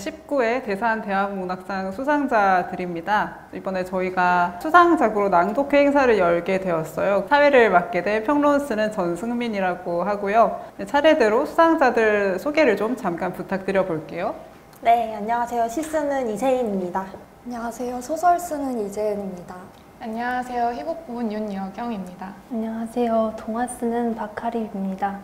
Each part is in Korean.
제19회 대산대학문학상 수상자들입니다. 이번에 저희가 수상작으로 낭독회 행사를 열게 되었어요. 사회를 맡게 된 평론 쓰는 전승민이라고 하고요. 차례대로 수상자들 소개를 좀 잠깐 부탁드려 볼게요. 네, 안녕하세요. 시 쓰는 이세인입니다. 안녕하세요. 소설 쓰는 이재은입니다. 안녕하세요. 희곡 부분 윤여경입니다. 안녕하세요. 동화 쓰는 박하림입니다.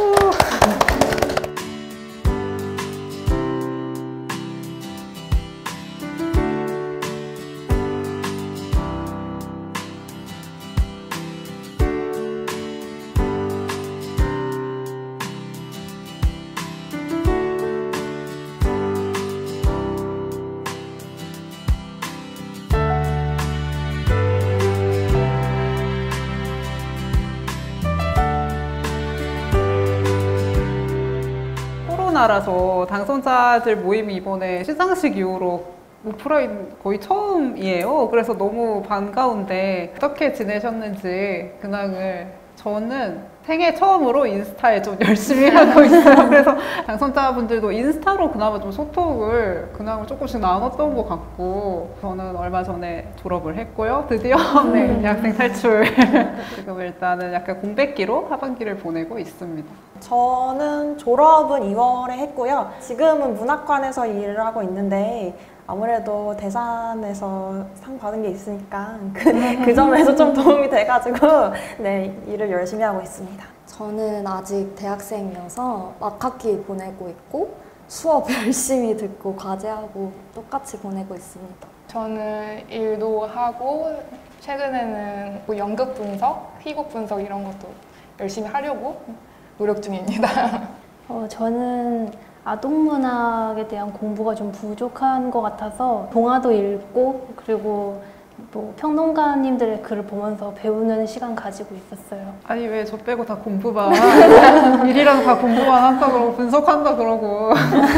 코로나라서 당선자들 모임이 이번에 시상식 이후로 오프라인 거의 처음이에요. 그래서 너무 반가운데 어떻게 지내셨는지 근황을, 저는 생애 처음으로 인스타에 좀 열심히 하고 있어요. 그래서 당선자분들도 인스타로 그나마 좀 소통을 근황을 조금씩 나눴던 것 같고, 저는 얼마 전에 졸업을 했고요. 드디어 네, 대학생 탈출. 지금 일단은 약간 공백기로 하반기를 보내고 있습니다. 저는 졸업은 2월에 했고요. 지금은 문학관에서 일을 하고 있는데 아무래도 대산에서 상 받은 게 있으니까 그 점에서 좀 도움이 돼가지고 네, 일을 열심히 하고 있습니다. 저는 아직 대학생이어서 막학기 보내고 있고 수업 열심히 듣고 과제하고 똑같이 보내고 있습니다. 저는 일도 하고 최근에는 뭐 연극 분석, 희곡 분석 이런 것도 열심히 하려고 노력 중입니다. 저는 아동문학에 대한 공부가 좀 부족한 것 같아서 동화도 읽고, 그리고 뭐 평론가님들의 글을 보면서 배우는 시간 가지고 있었어요. 아니 왜 저 빼고 다 공부만 일이랑 다 공부만 한다 그러고 분석한다 그러고.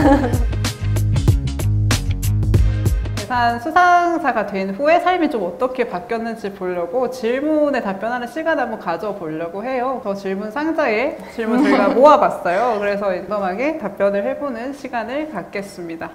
대산 수상자가 된 후에 삶이 좀 어떻게 바뀌었는지 보려고 질문에 답변하는 시간을 한번 가져보려고 해요. 저 질문 상자에 질문 저희가 모아봤어요. 그래서 랜덤하게 답변을 해보는 시간을 갖겠습니다.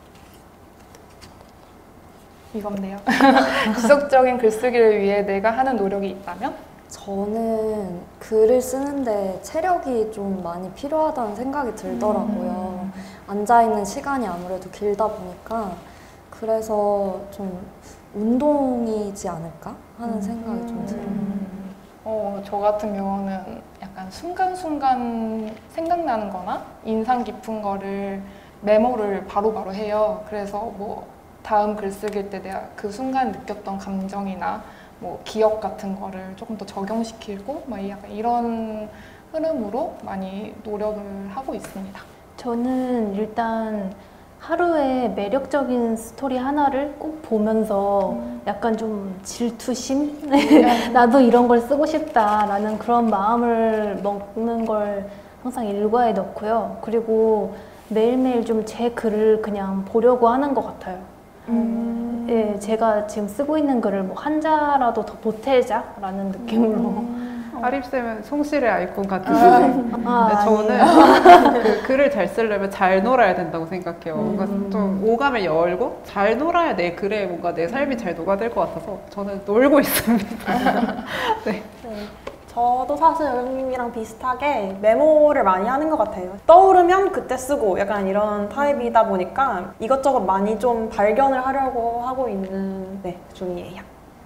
이건데요. 지속적인 글쓰기를 위해 내가 하는 노력이 있다면? 저는 글을 쓰는데 체력이 좀 많이 필요하다는 생각이 들더라고요. 앉아있는 시간이 아무래도 길다 보니까 그래서 좀 운동이지 않을까 하는 생각이 좀 들어요. 저 같은 경우는 약간 순간순간 생각나는 거나 인상 깊은 거를 메모를 바로바로 해요. 그래서 뭐 다음 글쓰기일 때 내가 그 순간 느꼈던 감정이나 뭐 기억 같은 거를 조금 더 적용시키고 막 약간 이런 흐름으로 많이 노력을 하고 있습니다. 저는 일단 하루에 매력적인 스토리 하나를 꼭 보면서 약간 좀 질투심? 나도 이런 걸 쓰고 싶다라는 그런 마음을 먹는 걸 항상 일과에 넣고요. 그리고 매일매일 좀 제 글을 그냥 보려고 하는 것 같아요. 예, 제가 지금 쓰고 있는 글을 뭐 한자라도 더 보태자라는 느낌으로. 하림쌤은 송실의 아이콘 같으시네. 근데 저는 그 글을 잘 쓰려면 잘 놀아야 된다고 생각해요. 뭔가 좀 오감을 열고 잘 놀아야 내 글에 뭔가 내 삶이 잘 녹아들 것 같아서 저는 놀고 있습니다. 네. 네. 저도 사실 은님이랑 비슷하게 메모를 많이 하는 것 같아요. 떠오르면 그때 쓰고 약간 이런 타입이다 보니까 이것저것 많이 좀 발견을 하려고 하고 있는 중이에요.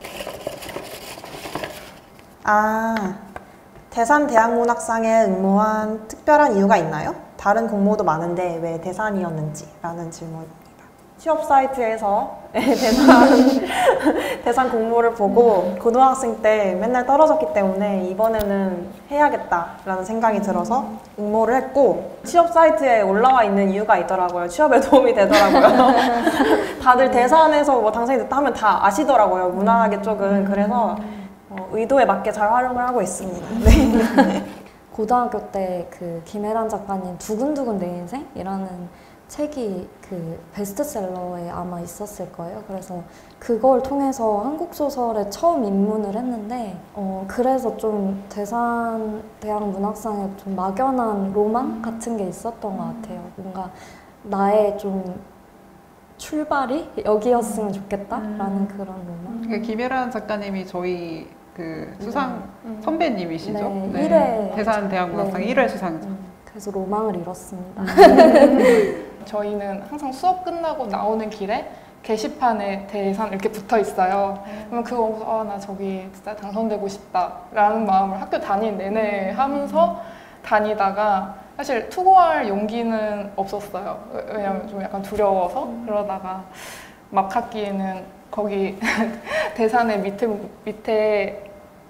대산대학문학상에 응모한 특별한 이유가 있나요? 다른 공모도 많은데 왜 대산이었는지? 라는 질문입니다. 취업 사이트에서 대산 공모를 보고 고등학생 때 맨날 떨어졌기 때문에 이번에는 해야겠다라는 생각이 들어서 응모를 했고, 취업 사이트에 올라와 있는 이유가 있더라고요. 취업에 도움이 되더라고요. 다들 대산에서 뭐 당선이 됐다 하면 다 아시더라고요. 문화계 쪽은. 그래서 의도에 맞게 잘 활용을 하고 있습니다. 네. 고등학교 때 그 김혜란 작가님 두근두근 내 인생이라는 책이 그 베스트셀러에 아마 있었을 거예요. 그래서 그걸 통해서 한국 소설에 처음 입문을 했는데 그래서 좀 대산대학문학상에 좀 막연한 로망 같은 게 있었던 것 같아요. 뭔가 나의 좀 출발이 여기였으면 좋겠다라는 그런 로망. 그러니까 김혜란 작가님이 저희 그 수상 선배님이시죠? 네, 1회 대산대학문학상 네. 1회 수상자. 그래서 로망을 이뤘습니다. 저희는 항상 수업 끝나고 나오는 길에 게시판에 대상 이렇게 붙어 있어요. 그러면 그거 보고서 나 저기 진짜 당선되고 싶다라는 마음을 학교 다니는 내내 하면서 다니다가 사실 투고할 용기는 없었어요. 왜냐면 좀 약간 두려워서. 그러다가 막 학기에는 거기 대산의 밑에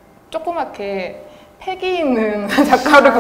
조그맣게 패기 있는 작가를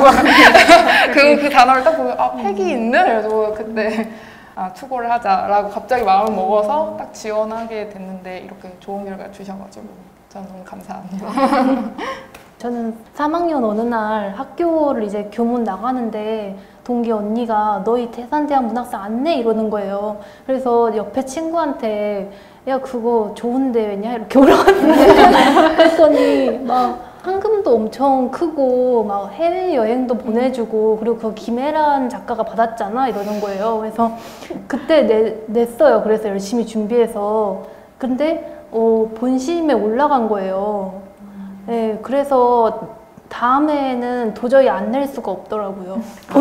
그 단어를 딱 보면 패기 있는? 그래서 그때 투고를 하자라고 갑자기 마음을 먹어서 딱 지원하게 됐는데 이렇게 좋은 결과 주셔가지고 저는 너무 감사합니다. 저는 3학년 어느 날 학교를 이제 교문 나가는데 동기 언니가 너희 대산대학 문학상 안 내? 이러는 거예요. 그래서 옆에 친구한테 야 그거 좋은데 왜냐? 이렇게 물어봤는데 그랬더니 막 상금도 엄청 크고 막 해외여행도 보내주고 그리고 그 김혜란 작가가 받았잖아 이러는 거예요. 그래서 그때 냈어요. 그래서 열심히 준비해서 근데 본심에 올라간 거예요. 네, 그래서 다음에는 도저히 안 낼 수가 없더라고요.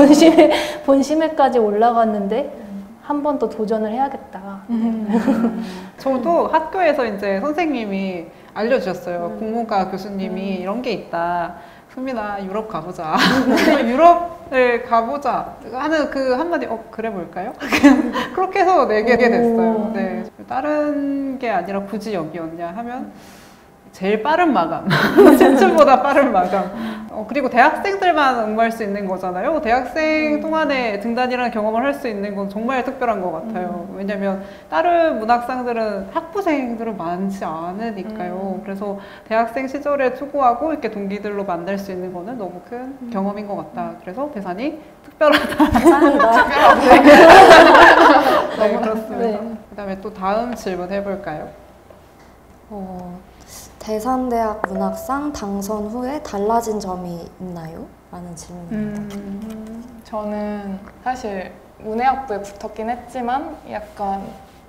본심에까지 올라갔는데 한 번 더 도전을 해야겠다. 저도 학교에서 이제 선생님이 알려주셨어요. 국문과 교수님이 이런 게 있다. 수민아 유럽 가보자. 유럽을 가보자 하는 그 한마디 그래 볼까요? 그렇게 해서 내게 됐어요. 네. 다른 게 아니라 굳이 여기였냐 하면 제일 빠른 마감. 진출보다 빠른 마감. 그리고 대학생들만 응모할 수 있는 거잖아요. 대학생 동안에 등단이라는 경험을 할 수 있는 건 정말 특별한 것 같아요. 왜냐면 다른 문학상들은 학부생들은 많지 않으니까요. 그래서 대학생 시절에 투고하고 이렇게 동기들로 만날 수 있는 거는 너무 큰 경험인 것 같다. 그래서 대산이 특별하다. 감사합니다. 네, 그렇습니다. 네. 그다음에 또 다음 질문 해볼까요? 대산대학 문학상 당선 후에 달라진 점이 있나요? 라는 질문입니다. 저는 사실 문해학부에 붙었긴 했지만 약간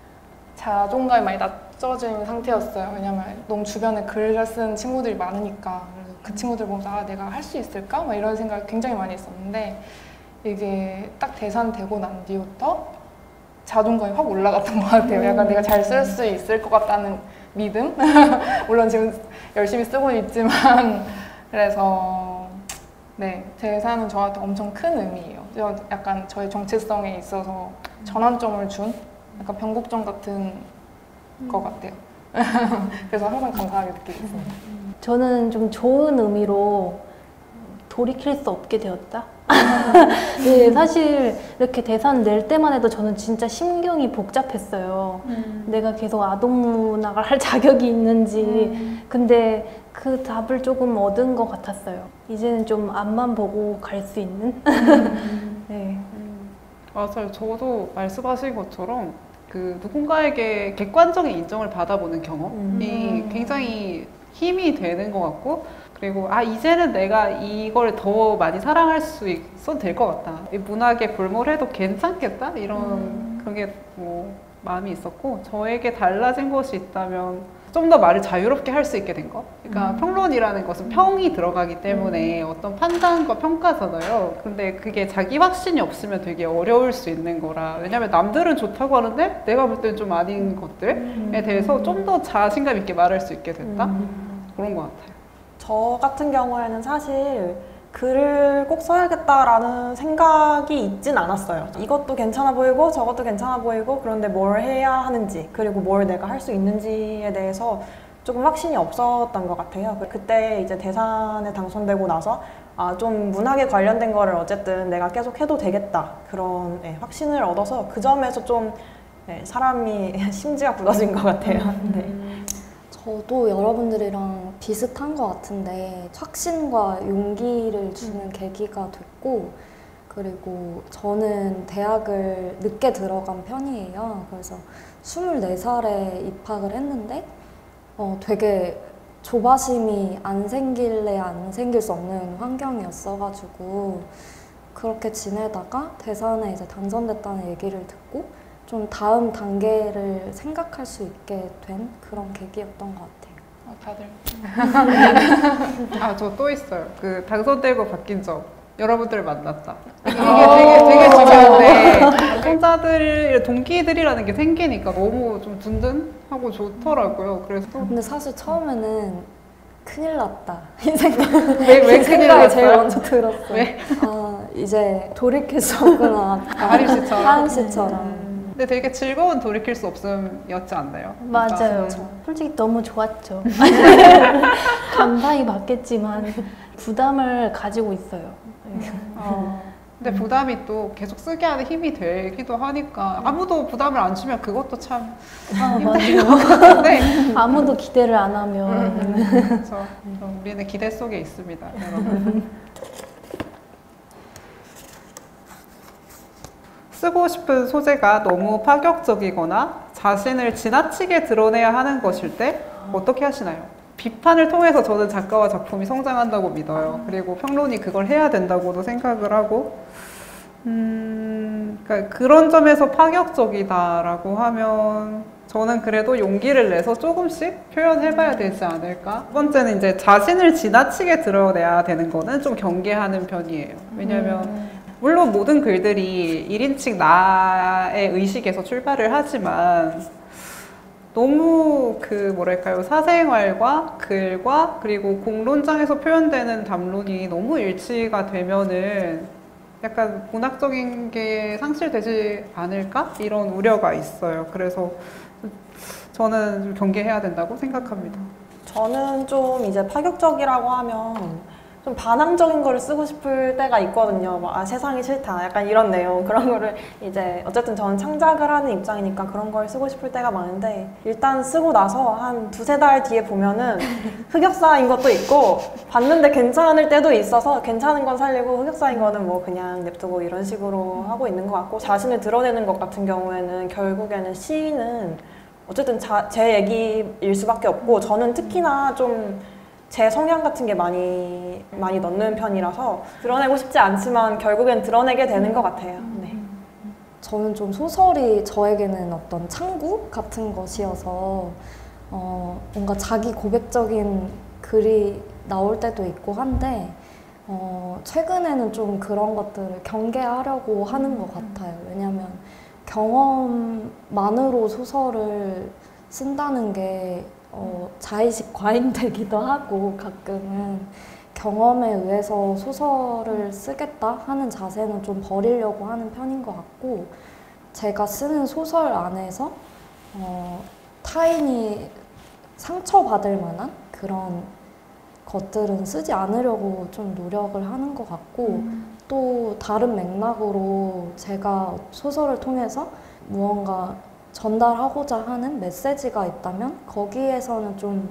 자존감이 많이 낮춰진 상태였어요. 왜냐면 너무 주변에 글을 쓴 친구들이 많으니까. 그래서 그 친구들 보면서 내가 할 수 있을까? 막 이런 생각을 굉장히 많이 했었는데 이게 딱 대산되고 난 뒤부터 자존감이 확 올라갔던 것 같아요. 약간 내가 잘 쓸 수 있을 것 같다는 믿음? 물론 지금 열심히 쓰고 있지만 그래서 네, 대사는 저한테 엄청 큰 의미예요. 약간 저의 정체성에 있어서 전환점을 준 약간 변곡점 같은 것 같아요. 그래서 항상 감사하게 느끼고 있습니다. 저는 좀 좋은 의미로 돌이킬 수 없게 되었다. 네, 사실 이렇게 대산 낼 때만 해도 저는 진짜 심경이 복잡했어요. 내가 계속 아동문학을 할 자격이 있는지. 근데 그 답을 조금 얻은 것 같았어요. 이제는 좀 앞만 보고 갈 수 있는? 네. 맞아요. 저도 말씀하신 것처럼 그 누군가에게 객관적인 인정을 받아보는 경험이 굉장히 힘이 되는 것 같고, 그리고 이제는 내가 이걸 더 많이 사랑할 수 있어도 될 것 같다. 이 문학에 골몰해도 괜찮겠다? 이런 그런 게 뭐 마음이 있었고, 저에게 달라진 것이 있다면 좀 더 말을 자유롭게 할 수 있게 된 것. 그러니까 평론이라는 것은 평이 들어가기 때문에 어떤 판단과 평가잖아요. 근데 그게 자기 확신이 없으면 되게 어려울 수 있는 거라. 왜냐면 남들은 좋다고 하는데 내가 볼 때는 좀 아닌 것들에 대해서 좀 더 자신감 있게 말할 수 있게 됐다. 그런 것 같아요. 저 같은 경우에는 사실 글을 꼭 써야겠다라는 생각이 있진 않았어요. 이것도 괜찮아 보이고 저것도 괜찮아 보이고, 그런데 뭘 해야 하는지, 그리고 뭘 내가 할 수 있는지에 대해서 조금 확신이 없었던 것 같아요. 그때 이제 대산에 당선되고 나서 좀 문학에 관련된 거를 어쨌든 내가 계속 해도 되겠다, 그런 확신을 얻어서 그 점에서 좀 사람이 심지가 굳어진 것 같아요. 네. 저도 여러분들이랑 비슷한 것 같은데 확신과 용기를 주는 계기가 됐고, 그리고 저는 대학을 늦게 들어간 편이에요. 그래서 24살에 입학을 했는데 되게 조바심이 안 생길래 안 생길 수 없는 환경이었어가지고 그렇게 지내다가 대산에 이제 당선됐다는 얘기를 듣고 좀 다음 단계를 생각할 수 있게 된 그런 계기였던 것 같아요. 다들 아, 저 또 있어요. 그 당선되고 바뀐 점. 여러분들을 만났다. 이게 되게 중요한데 당선자들, 동기들이라는 게 생기니까 너무 좀 든든하고 좋더라고요. 그래서 근데 사실 처음에는 큰일 났다 이 생각. 왜 큰일 생각이 제일 났어요? 먼저 들었어요. 왜? 아 이제 돌이킬 수 없구나. 하림 씨처럼. 하림 씨처럼. 근데 되게 즐거운 돌이킬 수 없음이었지 않나요? 맞아요. 그러니까. 솔직히 너무 좋았죠. 감사히 받겠지만 부담을 가지고 있어요. 근데 부담이 또 계속 쓰게 하는 힘이 되기도 하니까 아무도 부담을 안 주면 그것도 참 힘든 것 같은데 아무도 기대를 안 하면 그렇죠. 우리는 기대 속에 있습니다, 여러분. 쓰고 싶은 소재가 너무 파격적이거나 자신을 지나치게 드러내야 하는 것일 때 어떻게 하시나요? 비판을 통해서 저는 작가와 작품이 성장한다고 믿어요. 그리고 평론이 그걸 해야 된다고도 생각을 하고 그러니까 그런 점에서 파격적이다라고 하면 저는 그래도 용기를 내서 조금씩 표현해봐야 되지 않을까? 두 번째는 이제 자신을 지나치게 드러내야 되는 거는 좀 경계하는 편이에요. 왜냐면 물론 모든 글들이 1인칭 나의 의식에서 출발을 하지만 너무 그 뭐랄까요, 사생활과 글과 그리고 공론장에서 표현되는 담론이 너무 일치가 되면은 약간 문학적인 게 상실되지 않을까? 이런 우려가 있어요. 그래서 저는 좀 경계해야 된다고 생각합니다. 저는 좀 이제 파격적이라고 하면 좀 반항적인 거를 쓰고 싶을 때가 있거든요. 뭐, 아, 세상이 싫다. 약간 이런 내용. 그런 거를 이제, 어쨌든 저는 창작을 하는 입장이니까 그런 걸 쓰고 싶을 때가 많은데, 일단 쓰고 나서 한 두세 달 뒤에 보면은 흑역사인 것도 있고, 봤는데 괜찮을 때도 있어서 괜찮은 건 살리고 흑역사인 거는 뭐 그냥 냅두고 이런 식으로 하고 있는 것 같고, 자신을 드러내는 것 같은 경우에는 결국에는 시는 어쨌든 제 얘기일 수밖에 없고, 저는 특히나 좀 제 성향 같은 게 많이 넣는 편이라서 드러내고 싶지 않지만 결국엔 드러내게 되는 것 같아요. 네. 저는 좀 소설이 저에게는 어떤 창구 같은 것이어서 뭔가 자기 고백적인 글이 나올 때도 있고 한데 최근에는 좀 그런 것들을 경계하려고 하는 것 같아요. 왜냐하면 경험만으로 소설을 쓴다는 게 자의식 과잉되기도 하고 가끔은 경험에 의해서 소설을 쓰겠다 하는 자세는 좀 버리려고 하는 편인 것 같고 제가 쓰는 소설 안에서 타인이 상처받을 만한 그런 것들은 쓰지 않으려고 좀 노력을 하는 것 같고 또 다른 맥락으로 제가 소설을 통해서 무언가 전달하고자 하는 메시지가 있다면 거기에서는 좀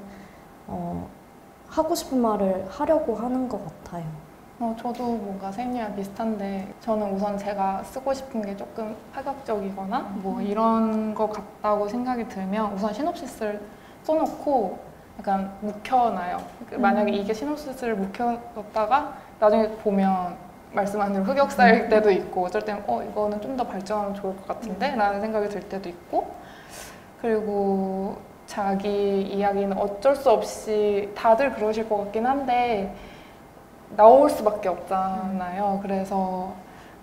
하고 싶은 말을 하려고 하는 것 같아요. 저도 뭔가 쌤이랑 비슷한데 저는 우선 제가 쓰고 싶은 게 조금 파격적이거나 뭐 이런 것 같다고 생각이 들면 우선 시놉시스를 써놓고 약간 묵혀놔요. 만약에 이게 시놉시스를 묵혀뒀다가 나중에 보면 말씀한 대로 흑역사일 때도 있고 어쩔 때는 이거는 좀 더 발전하면 좋을 것 같은데 라는 생각이 들 때도 있고 그리고 자기 이야기는 어쩔 수 없이 다들 그러실 것 같긴 한데 나올 수밖에 없잖아요. 그래서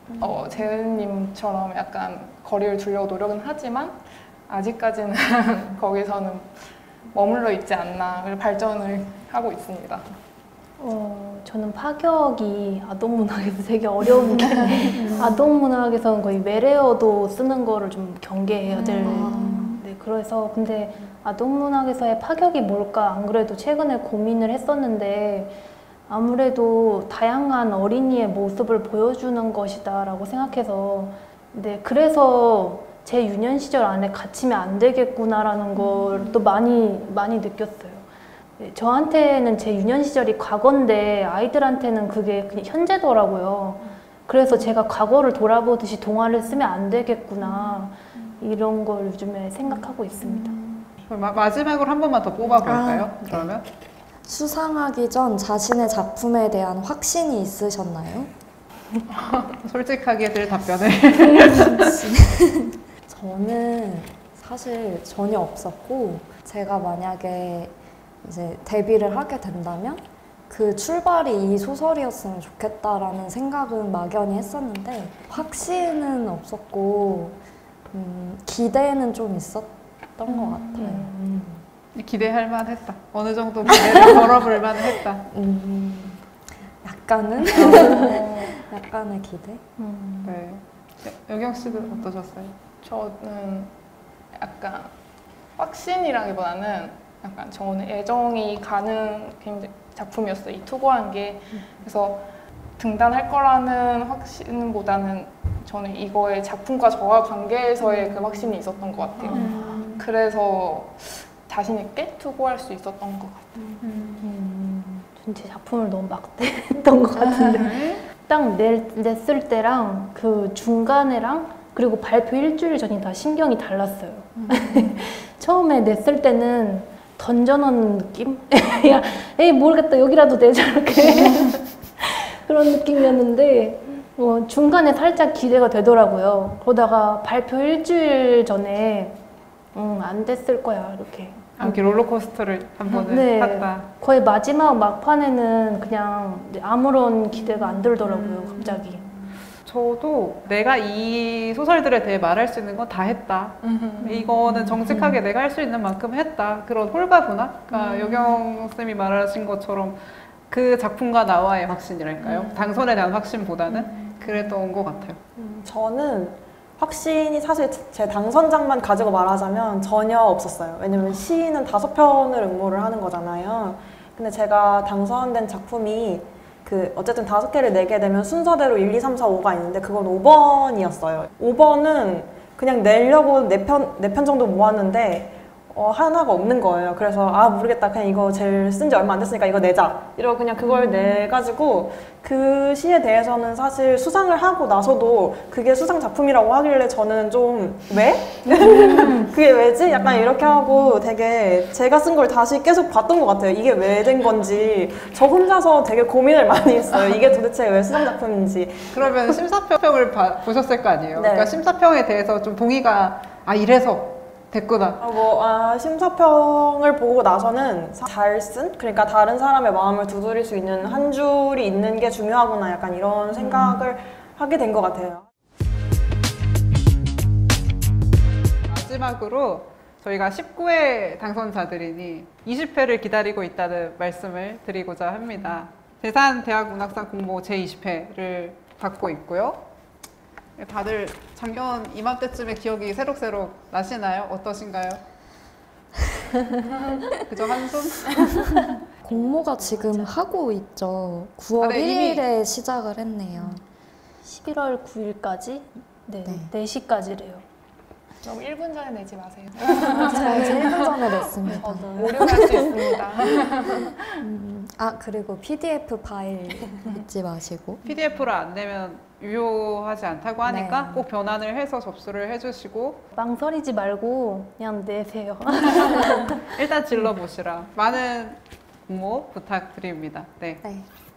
재은님처럼 약간 거리를 두려고 노력은 하지만 아직까지는 거기서는 머물러 있지 않나 발전을 하고 있습니다. 저는 파격이 아동문학에서 되게 어려운 게 아동문학에서는 거의 외래어도 쓰는 거를 좀 경계해야 될 네, 그래서 근데 아동문학에서의 파격이 뭘까 안 그래도 최근에 고민을 했었는데 아무래도 다양한 어린이의 모습을 보여주는 것이다 라고 생각해서 네, 그래서 제 유년 시절 안에 갇히면 안 되겠구나 라는 걸 또 많이 느꼈어요. 저한테는 제 유년 시절이 과거인데 아이들한테는 그게 그냥 현재더라고요. 그래서 제가 과거를 돌아보듯이 동화를 쓰면 안 되겠구나 이런 걸 요즘에 생각하고 있습니다. 마지막으로 한 번만 더 뽑아볼까요? 그러면 수상하기 전 자신의 작품에 대한 확신이 있으셨나요? 솔직하게 들 답변을 저는 사실 전혀 없었고, 제가 만약에 이제 데뷔를 하게 된다면 그 출발이 이 소설이었으면 좋겠다라는 생각은 막연히 했었는데, 확신은 없었고 기대는 좀 있었던 것 같아요. 기대할 만했다. 어느 정도 기대를 걸어볼 만했다. 약간은? 약간의 기대? 네. 여경 씨는 어떠셨어요? 저는 약간 확신이라기보다는 약간 저는 애정이 가는 굉장히 작품이었어요. 이 투고한 게. 그래서 등단할 거라는 확신보다는 저는 이거의 작품과 저와 관계에서의 그 확신이 있었던 것 같아요. 그래서 자신 있게 투고할 수 있었던 것 같아요. 제 작품을 너무 막대했던 것 같은데 딱 냈을 때랑 그 중간에랑 그리고 발표 일주일 전이 다 신경이 달랐어요. 처음에 냈을 때는 던져놓은 느낌? 야, 에이 모르겠다 여기라도 내자 이렇게 그런 느낌이었는데 중간에 살짝 기대가 되더라고요. 그러다가 발표 일주일 전에 안 됐을 거야 이렇게. 이렇게 롤러코스터를 한 번은 네. 했다. 거의 마지막 막판에는 그냥 아무런 기대가 안 들더라고요, 갑자기. 저도 내가 이 소설들에 대해 말할 수 있는 건 다 했다. 이거는 정직하게 내가 할 수 있는 만큼 했다. 그런 홀가분함? 그러니까 여경 쌤이 말하신 것처럼 그 작품과 나와의 확신이랄까요? 당선에 대한 확신보다는 그랬던 것 같아요. 저는 확신이 사실 제 당선작만 가지고 말하자면 전혀 없었어요. 왜냐면 시는 5편을 응모를 하는 거잖아요. 근데 제가 당선된 작품이 어쨌든 5개를 내게 되면 순서대로 1, 2, 3, 4, 5가 있는데 그건 5번이었어요. 5번은 그냥 내려고 4편 정도 모았는데 하나가 없는 거예요. 그래서 모르겠다. 그냥 이거 제일 쓴 지 얼마 안 됐으니까 이거 내자. 이러고 그냥 그걸 내가지고 그 시에 대해서는 사실 수상을 하고 나서도 그게 수상 작품이라고 하길래 저는 좀 왜? 그게 왜지? 약간 이렇게 하고 되게 제가 쓴 걸 다시 계속 봤던 것 같아요. 이게 왜 된 건지. 저 혼자서 되게 고민을 많이 했어요. 이게 도대체 왜 수상 작품인지. 그러면 심사평을 보셨을 거 아니에요? 네. 그러니까 심사평에 대해서 좀 동의가 이래서 됐구나. 심사평을 보고 나서는 잘 쓴? 그러니까 다른 사람의 마음을 두드릴 수 있는 한 줄이 있는 게 중요하구나. 약간 이런 생각을 하게 된 것 같아요. 마지막으로 저희가 19회 당선자들이니 20회를 기다리고 있다는 말씀을 드리고자 합니다. 대산대학문학상 공모 제20회를 받고 있고요. 다들 작년 이맘때쯤에 기억이 새록새록 나시나요? 어떠신가요? 그저 한숨? 공모가 지금 하고 있죠. 9월 네, 1일에 시작을 했네요. 11월 9일까지? 네, 네. 4시까지래요. 너무 1분 전에 내지 마세요. 제가 이제 1분 전에 냈습니다. 오류할 수 있습니다. 그리고 PDF 파일 잊지 마시고. PDF를 안 내면 유효하지 않다고 하니까 네. 꼭 변환을 해서 접수를 해주시고 망설이지 말고 그냥 내세요. 일단 질러보시라. 많은 공모 부탁드립니다. 네. 네.